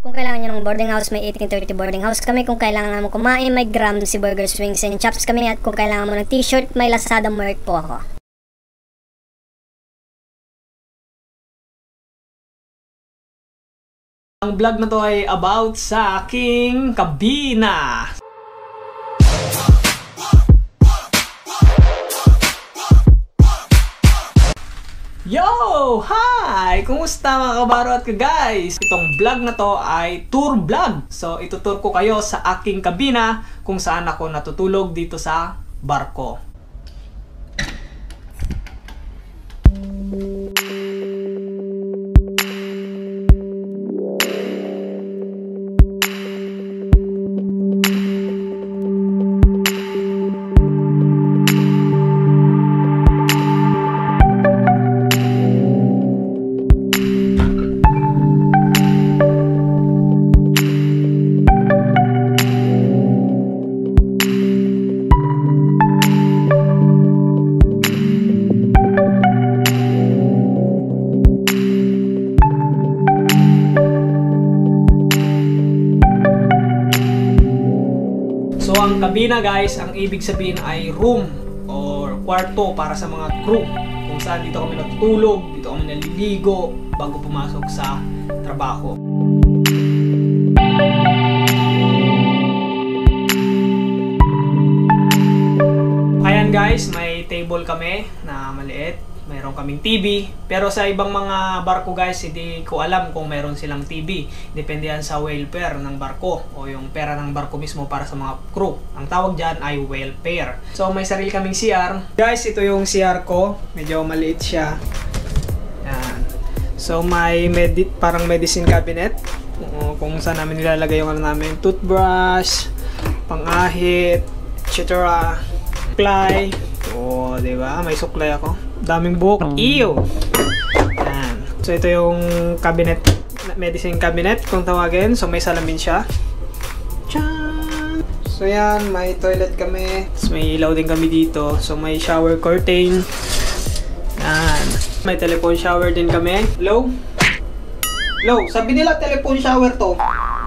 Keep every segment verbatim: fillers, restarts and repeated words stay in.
Kung kailangan nyo ng boarding house, may eighteen thirty boarding house kami. Kung kailangan mo kumain, may Gram si Burgers, Wings and Chops kami. At kung kailangan mo ng t-shirt, may Lazada merch po ako. Ang vlog na to ay about sa aking kabina. Yo! Hi! Kumusta mga kabaro at ka-guys? Itong vlog na to ay tour vlog. So, itutur ko kayo sa aking kabina kung saan ako natutulog dito sa barko. So, ang kabina guys, ang ibig sabihin ay room or kwarto para sa mga crew. Kung saan dito kami natutulog, dito kami naliligo bago pumasok sa trabaho. Ayan guys, may table kami na maliit. Mayroon kaming T V. Pero sa ibang mga barko guys, hindi ko alam kung mayroon silang T V. Depende yan sa welfare ng barko o yung pera ng barko mismo para sa mga crew. Ang tawag dyan ay welfare. So may sarili kaming C R. Guys, ito yung C R ko. Medyo maliit siya. Yan. So may medi parang medicine cabinet. Kung saan namin nilalagay yung ano namin. Toothbrush, pang-ahit, et cetera. Suklay. O, oh, diba? May suklay ako. Daming buhok. Ew! Yan. So, ito yung cabinet, medicine cabinet kung tawagin. So, may salamin siya. Tchan! So, yan. May toilet kami. So, may ilaw din kami dito. So, may shower curtain. Yan. May telephone shower din kami. Hello? Hello? Sabi nila telephone shower to.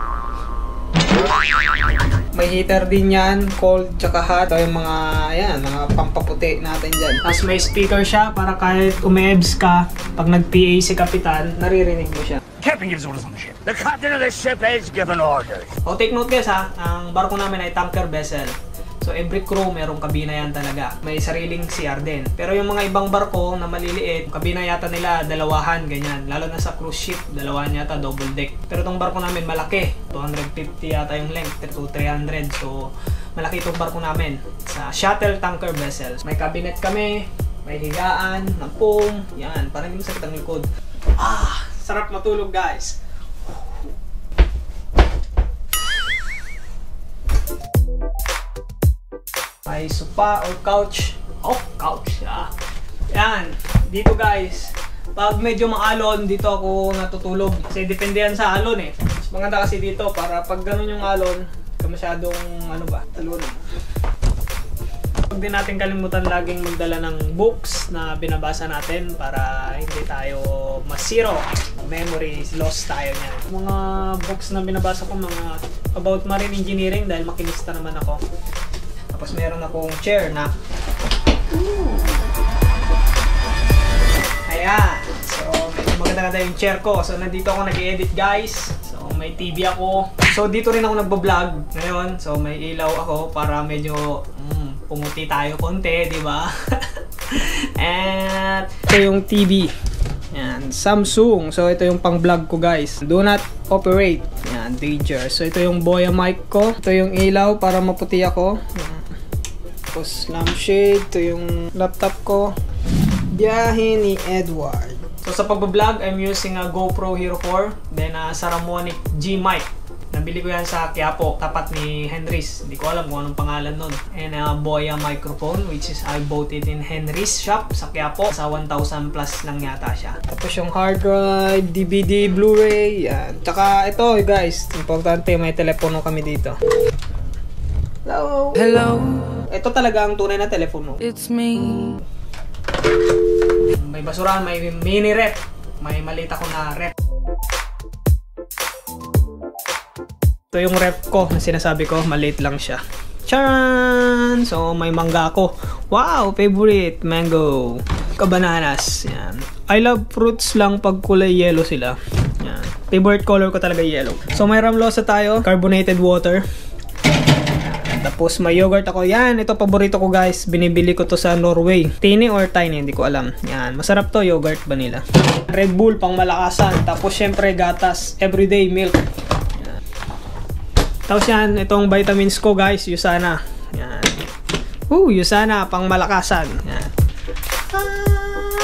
May heater din yan, cold tsaka hot. Ito yung mga, ayan, mga pampaputi natin dyan. Tapos may speaker siya para kahit umebs ka, pag nag-P A si Kapitan, naririnig mo siya. Captain gives orders on the ship. The captain of the ship has given orders. O, take note guys ha, ang barko namin ay tanker vessel. So every crew merong kabina yan talaga. May sariling C R din. Pero yung mga ibang barko na maliliit, kabina yata nila dalawahan, ganyan. Lalo na sa cruise ship, dalawahan yata, double deck. Pero itong barko namin malaki. two fifty yata yung length to three hundred. So malaki itong barko namin. Sa shuttle tanker vessels. May cabinet kami, may higaan, ng foam. Yan, parang hindi sakit ang likod. Ah, sarap matulog guys. May sofa or couch. Oh, couch. Ah. Yan. Dito guys, pag medyo maalon, dito ako natutulog. Kasi depende yan sa alon eh. Mas maganda kasi dito para pag ganun yung alon, ka masyadong ano ba, talunan. Huwag din natin kalimutan laging magdala ng books na binabasa natin para hindi tayo masiro. Memory loss tayo niyan. Mga books na binabasa ko, mga about marine engineering dahil makinista naman ako. Tapos meron akong chair na ayan. So medyo maganda-ganda yung chair ko. So nandito ako nag-edit guys. So may T V ako. So dito rin ako nagbo-vlog ngayon. So may ilaw ako para medyo mm, pumuti tayo konti, di ba? And ito yung T V. Yan, Samsung. So ito yung pang-vlog ko guys. Do not operate. Yan, danger. So ito yung Boya mic ko. Ito yung ilaw para maputi ako. Yan. Tapos lampshade, ito yung laptop ko. Biyahe ni Edward. So sa pagbablog, I'm using a GoPro Hero four. Then a Saramonic G mic. Nabili ko yan sa Quiapo, tapat ni Henry's. Hindi ko alam kung anong pangalan nun. And a Boya microphone, which is I bought it in Henry's shop sa Quiapo. Sa one thousand plus lang yata siya. Tapos yung hard drive, D V D, Blu-ray, yan. Tsaka ito guys, importante, may telepono kami dito. Hello. Hello. Ito talaga ang tunay na telepono. It's me. May basurahan, may mini rep. May maliit ako na rep. Ito yung ref ko na sinasabi ko, maliit lang siya. Charan! So, may mangga ako. Wow! Favorite! Mango. Kabananas. Yan. I love fruits lang pag kulay yellow sila. Yan. Favorite color ko talaga yellow. So, may Ramlosa tayo. Carbonated water. Yan. Tapos, may yogurt ako. Yan. Ito, paborito ko guys. Binibili ko to sa Norway. Tini or tiny? Hindi ko alam. Yan. Masarap to. Yogurt vanilla. Red Bull, pang malakasan. Tapos, syempre, gatas. Everyday milk. Tapos yan, itong vitamins ko guys, Usana. Yan. Woo, Usana, pang malakasan. Yan. Ah.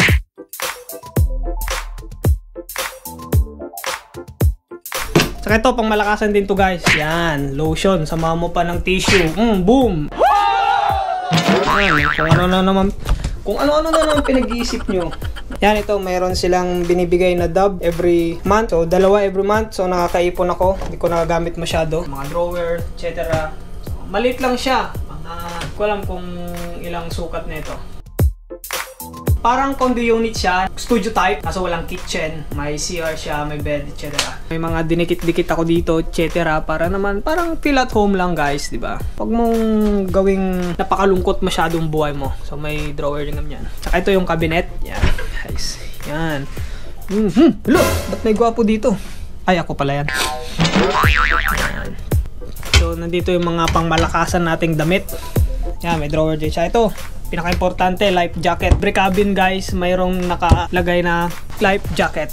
Saka ito, pang malakasan din to guys. Yan, lotion. Sama mo pa ng tissue. Mm, boom! Yan, kung ano na naman, kung ano-ano na naman pinag-iisip nyo. Yan, ito, mayroon silang binibigay na dub every month. So, dalawa every month. So, nakakaipon ako. Hindi ko nagagamit masyado. Mga drawer, et cetera. So, maliit lang siya. Mga, ko alam kung ilang sukat na ito. Parang condo unit siya. Studio type. Kaso walang kitchen. May C R siya, may bed, et cetera. May mga dinikit-dikit ako dito, et cetera. Para naman, parang feel at home lang guys, di ba? Pag mong gawing napakalungkot masyadong buhay mo. So, may drawer din naman yan. Saka ito yung cabinet. Yan. Guys. Yan. Mm-hmm. Hello! Ba't may gwapo dito? Ay, ako pala yan. Yan. So, nandito yung mga pangmalakasan nating damit. Yan, may drawer din siya. Ito, pinaka-importante, life jacket. Every cabin guys, mayroong nakalagay na life jacket.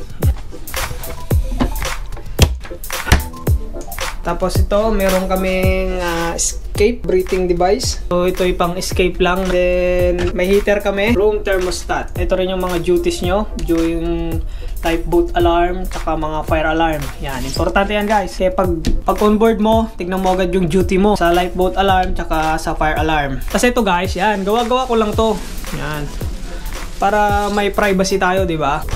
Tapos ito, meron kaming uh, escape breathing device. So ito yung pang escape lang. Then may heater kami, room thermostat. Ito rin yung mga duties nyo, yung lifeboat alarm, tsaka mga fire alarm. Yan, importante yan guys. Kaya pag, pag on board mo, tignan mo agad yung duty mo sa lifeboat alarm, tsaka sa fire alarm. Kasi ito guys, yan, gawa-gawa ko lang to. Yan. Para may privacy tayo, di ba?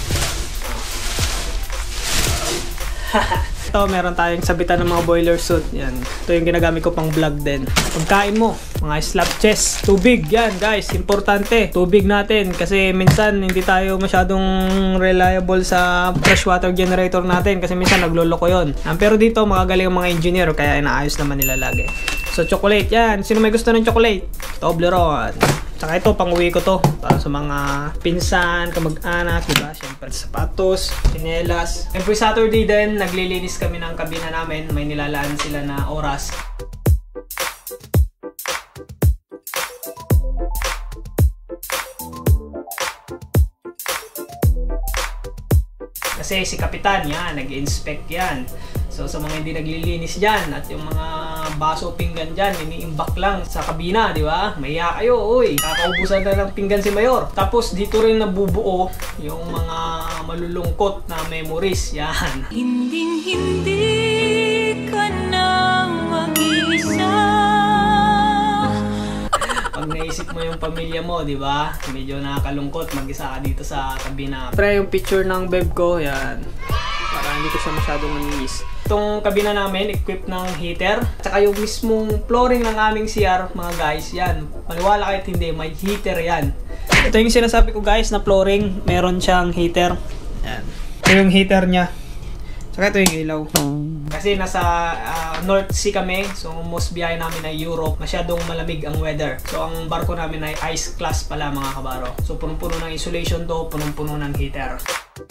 Ito, meron tayong sabitan ng mga boiler suit. Yan. Ito yung ginagamit ko pang vlog din. Pagkain mo, mga slap chest. Tubig, yan guys. Importante. Tubig natin. Kasi minsan hindi tayo masyadong reliable sa freshwater generator natin. Kasi minsan nagloloko yun. Um, pero dito, magagaling ang mga engineer. Kaya inaayos naman nila lagi. So, chocolate. Yan. Sino may gusto ng chocolate? Toblerone. Tsaka ito, pang-uwi ko to. Para sa mga pinsan, kamag-anak, diba? Siyempre, sapatos, tsinelas. Every Saturday din, naglilinis kami ng kabina namin. May nilalaan sila na oras. Kasi si Kapitan, yan, nag-inspect yan. So, sa mga hindi naglilinis dyan at yung mga baso pinggan dyan, iniimbak lang sa kabina, di ba? Maya kayo, uy. Kakaubusan na ng pinggan si Mayor. Tapos, dito rin nabubuo yung mga malulungkot na memories. Yan. Hinding-hindi ka na mag-isa. Pag naisip mo yung pamilya mo, di ba? Medyo nakakalungkot mag-isa ka dito sa kabina. Try yung picture ng beb ko, yan. Para hindi ko siya masyadong nangis. Itong kabina namin, equipped ng heater. At saka yung mismong flooring ng aming C R, mga guys, yan. Maniwala kahit hindi, may heater yan. Ito yung sinasabi ko guys na flooring, meron siyang heater. Yan. Ito yung heater niya. Saka ito yung ilaw. Kasi nasa uh, North Sea kami, so most biyahe namin ay Europe. Masyadong malamig ang weather. So ang barko namin ay ice class pala mga kabaro. So punong-puno ng insulation to, punong-puno ng heater.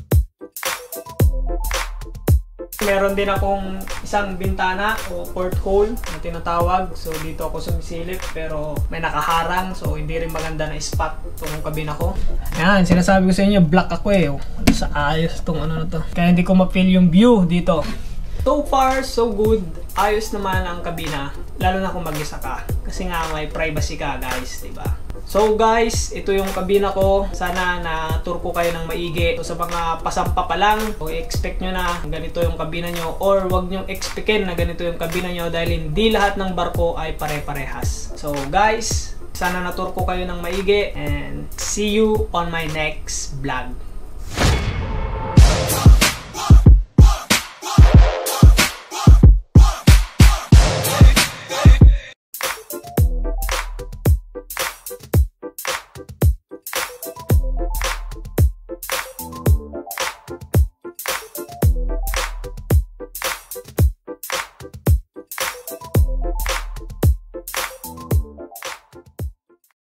Meron din akong isang bintana o porthole na tinatawag. So dito ako sumisilip pero may nakaharang. So hindi rin maganda na spot itong kabina ko. Yan, sinasabi ko sa inyo, black ako eh. Sa ayos itong ano na to. Kaya hindi ko ma-feel yung view dito. So far, so good. Ayos naman ang kabina. Lalo na kung mag-isa ka. Kasi nga may privacy ka guys, diba? So guys, ito yung kabina ko. Sana na-tour ko kayo ng maigi. So sa mga pasampa pa lang, so expect nyo na ganito yung kabina nyo. Or wag nyo expectin na ganito yung kabina nyo dahil hindi lahat ng barko ay pare-parehas. So guys, sana na-tour ko kayo ng maigi. And see you on my next vlog.